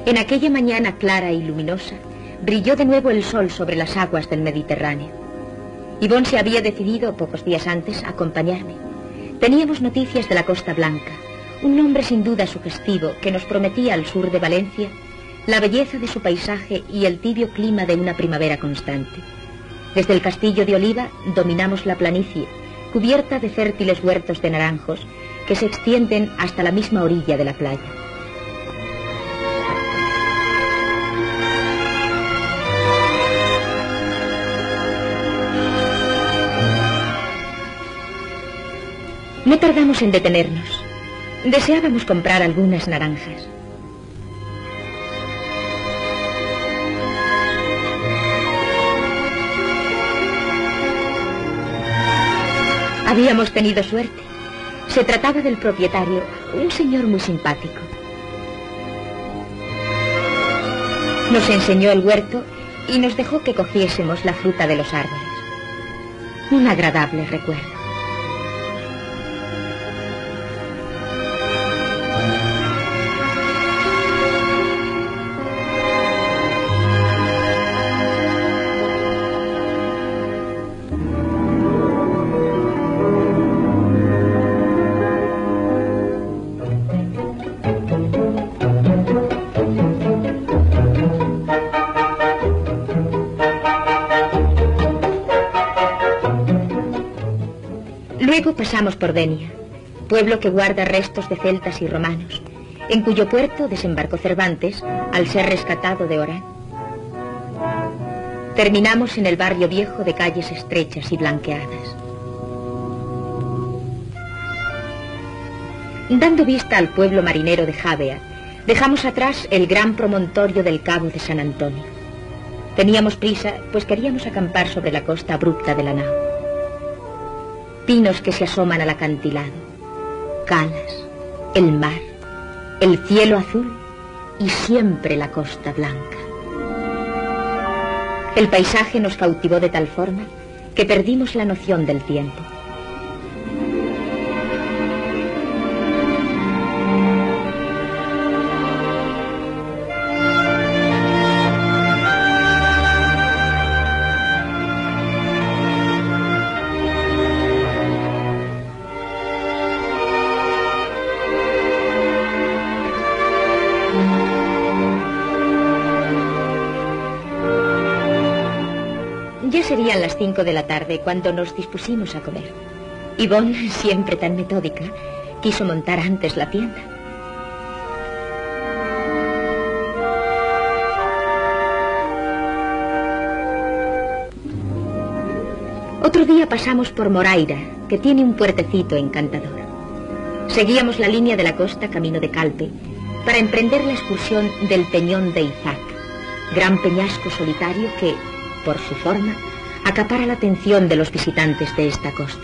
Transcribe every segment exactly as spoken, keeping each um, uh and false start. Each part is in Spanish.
En aquella mañana clara y luminosa, brilló de nuevo el sol sobre las aguas del Mediterráneo. Yvonne se había decidido, pocos días antes, a acompañarme. Teníamos noticias de la Costa Blanca, un nombre sin duda sugestivo que nos prometía al sur de Valencia la belleza de su paisaje y el tibio clima de una primavera constante. Desde el castillo de Oliva dominamos la planicie, cubierta de fértiles huertos de naranjos que se extienden hasta la misma orilla de la playa. No tardamos en detenernos. Deseábamos comprar algunas naranjas. Habíamos tenido suerte. Se trataba del propietario, un señor muy simpático. Nos enseñó el huerto y nos dejó que cogiésemos la fruta de los árboles. Un agradable recuerdo. Luego pasamos por Denia, pueblo que guarda restos de celtas y romanos, en cuyo puerto desembarcó Cervantes al ser rescatado de Orán. Terminamos en el barrio viejo de calles estrechas y blanqueadas. Dando vista al pueblo marinero de Javea, dejamos atrás el gran promontorio del Cabo de San Antonio. Teníamos prisa, pues queríamos acampar sobre la costa abrupta de la nao. Pinos que se asoman al acantilado, calas, el mar, el cielo azul y siempre la costa blanca. El paisaje nos cautivó de tal forma que perdimos la noción del tiempo. Ya serían las cinco de la tarde cuando nos dispusimos a comer. Yvonne, siempre tan metódica, quiso montar antes la tienda. Otro día pasamos por Moraira, que tiene un puertecito encantador. Seguíamos la línea de la costa camino de Calpe para emprender la excursión del Peñón de Izac, gran peñasco solitario que, por su forma, acapara la atención de los visitantes de esta costa.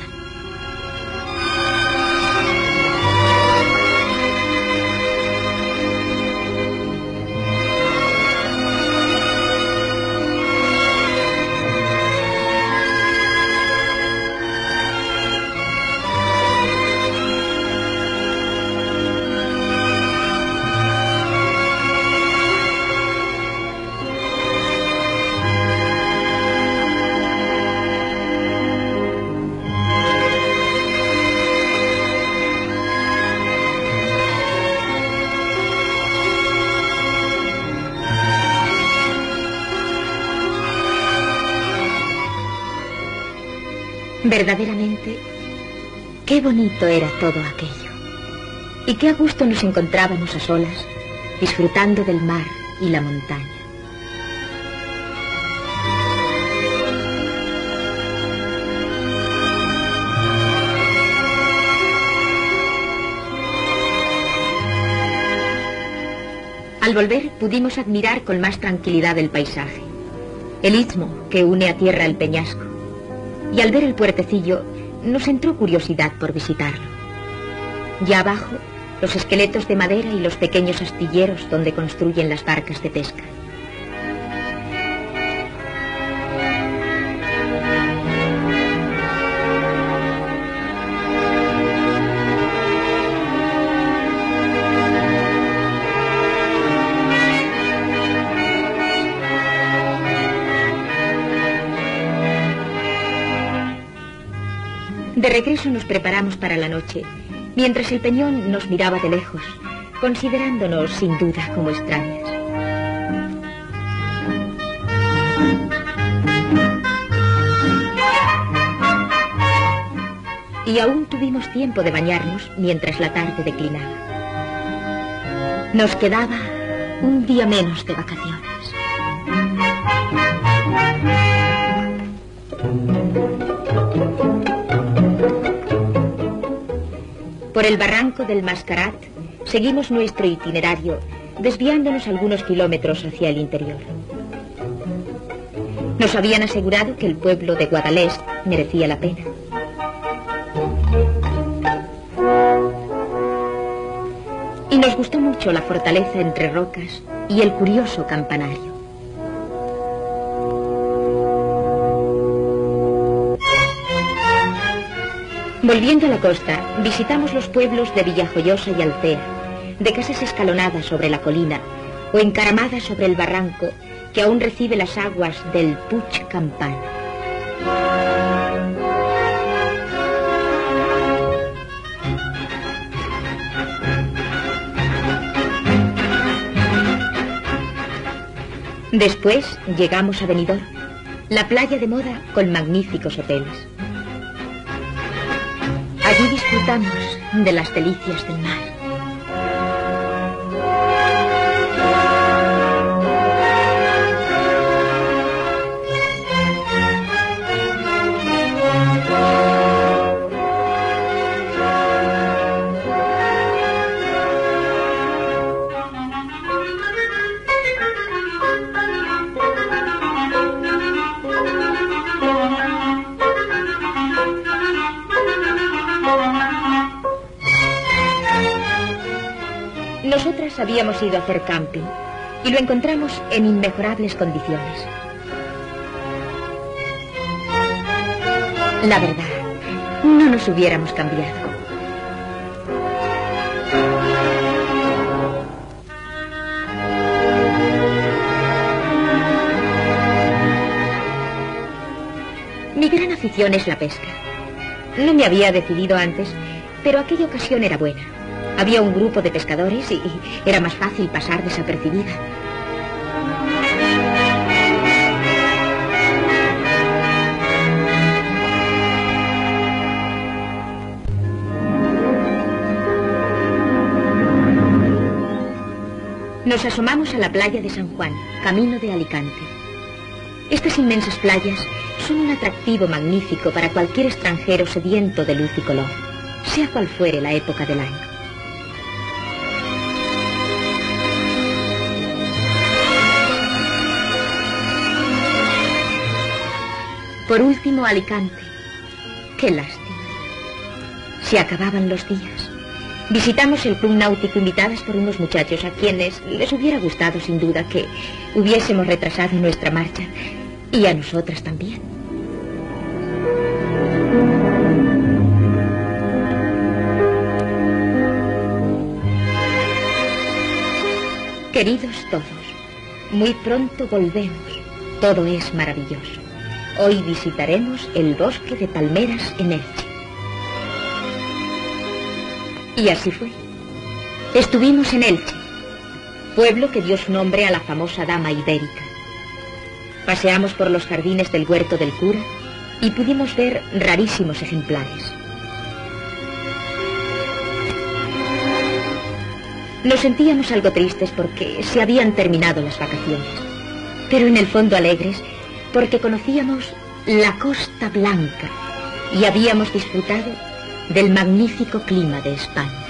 Verdaderamente, qué bonito era todo aquello. Y qué a gusto nos encontrábamos a solas, disfrutando del mar y la montaña. Al volver pudimos admirar con más tranquilidad el paisaje, el istmo que une a tierra el peñasco. Y al ver el puertecillo, nos entró curiosidad por visitarlo. Ya abajo, los esqueletos de madera y los pequeños astilleros donde construyen las barcas de pesca. De regreso nos preparamos para la noche, mientras el peñón nos miraba de lejos, considerándonos sin duda como extrañas. Y aún tuvimos tiempo de bañarnos mientras la tarde declinaba. Nos quedaba un día menos de vacaciones. Por el barranco del Mascarat seguimos nuestro itinerario, desviándonos algunos kilómetros hacia el interior. Nos habían asegurado que el pueblo de Guadalest merecía la pena. Y nos gustó mucho la fortaleza entre rocas y el curioso campanario. Volviendo a la costa, visitamos los pueblos de Villajoyosa y Alcea, de casas escalonadas sobre la colina o encaramadas sobre el barranco que aún recibe las aguas del Puig Campana. Después llegamos a Benidorm, la playa de moda con magníficos hoteles. Allí disfrutamos de las delicias del mar. Nosotras habíamos ido a hacer camping y lo encontramos en inmejorables condiciones. La verdad, no nos hubiéramos cambiado. Mi gran afición es la pesca. No me había decidido antes, pero aquella ocasión era buena. Había un grupo de pescadores y era más fácil pasar desapercibida. Nos asomamos a la playa de San Juan, camino de Alicante. Estas inmensas playas son un atractivo magnífico para cualquier extranjero sediento de luz y color, sea cual fuere la época del año. Por último, Alicante. Qué lástima. Se acababan los días. Visitamos el club náutico invitadas por unos muchachos a quienes les hubiera gustado sin duda que hubiésemos retrasado nuestra marcha. Y a nosotras también. Queridos todos, muy pronto volvemos. Todo es maravilloso. Hoy visitaremos el bosque de palmeras en Elche. Y así fue. Estuvimos en Elche, pueblo que dio su nombre a la famosa dama ibérica. Paseamos por los jardines del huerto del cura y pudimos ver rarísimos ejemplares. Nos sentíamos algo tristes porque se habían terminado las vacaciones, pero en el fondo alegres porque conocíamos la Costa Blanca y habíamos disfrutado del magnífico clima de España.